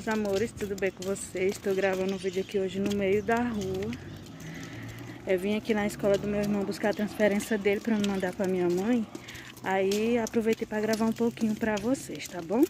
meus amores, tudo bem com vocês? Estou gravando um vídeo aqui hoje no meio da rua. Eu vim aqui na escola do meu irmão buscar a transferência dele para me mandar para minha mãe. Aí aproveitei para gravar um pouquinho para vocês, tá bom?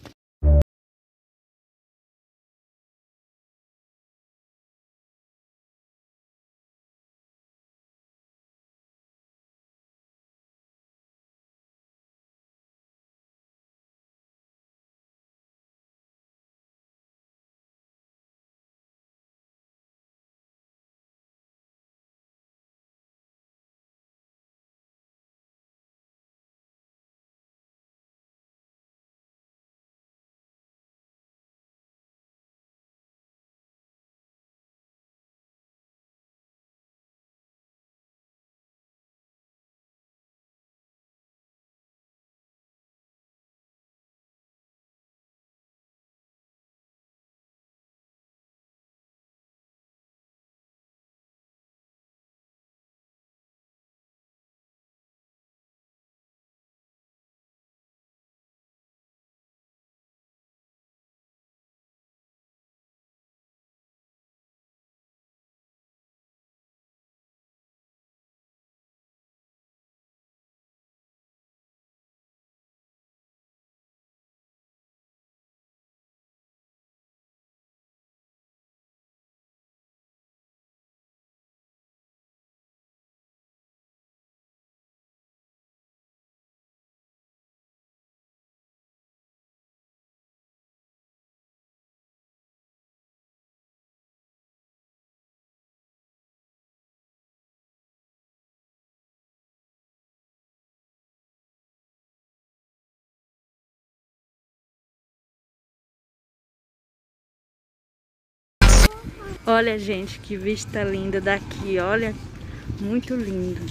Olha, gente, que vista linda daqui, olha, muito lindo.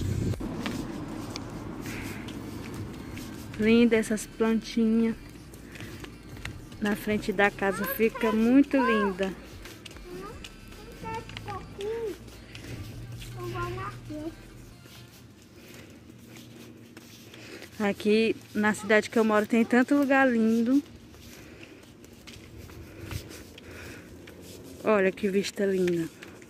Linda essas plantinhas. Na frente da casa fica muito linda. Aqui na cidade que eu moro tem tanto lugar lindo. Olha que vista linda.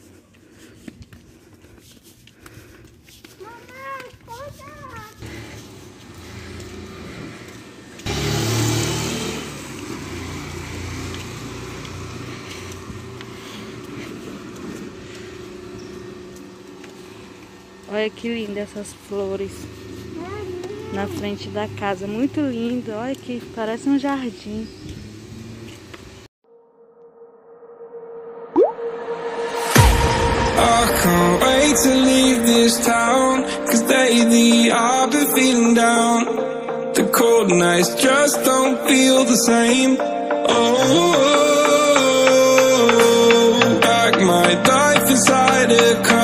Olha que linda essas flores na frente da casa, muito lindo. Olha que parece um jardim. I can't wait to leave this town, 'cause lately I've been feeling down. The cold nights just don't feel the same. Oh, like my life inside a